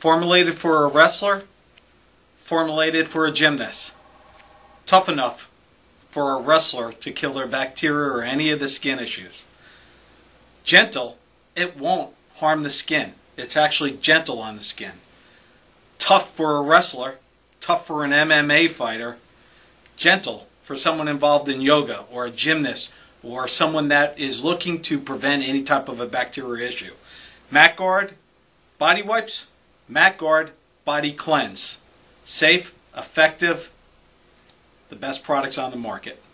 Formulated for a wrestler, formulated for a gymnast. Tough enough for a wrestler to kill their bacteria or any of the skin issues. Gentle, it won't harm the skin. It's actually gentle on the skin. Tough for a wrestler, tough for an MMA fighter, gentle for someone involved in yoga or a gymnast or someone that is looking to prevent any type of a bacteria issue. MacGuard body wipes, MacGuard body cleanse. Safe, effective, the best products on the market.